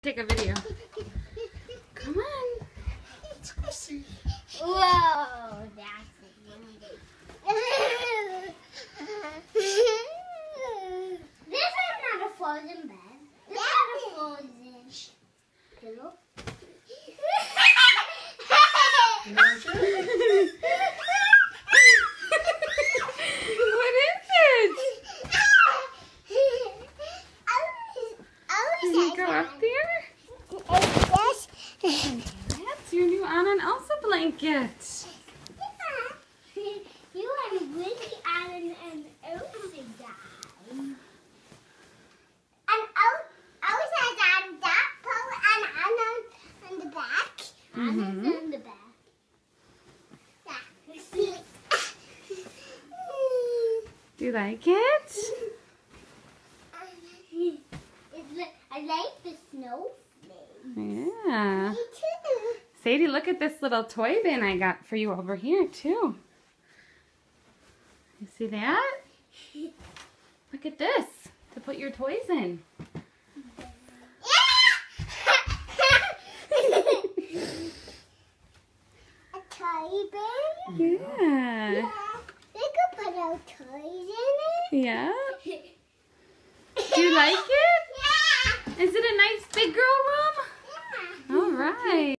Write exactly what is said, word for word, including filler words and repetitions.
take a video. Come on. Let's go see. Whoa, that's this is not a frozen bed. This is not a frozen pillow. What is it? Can you go up there? That's your new Anna and Elsa blanket. You are really Alan and Elsa guy. And Elsa has on that part and Anna on the back. Anna's Mhm. on the back. Do you like it? I like the snowflake. Yeah. Me too. Sadie, look at this little toy bin I got for you over here, too. You see that? Look at this to put your toys in. A toy bin? Yeah. Yeah. We could put our toys in it. Yeah? Do you like it? Yeah. Is it a nice big girl room? Yeah. All right.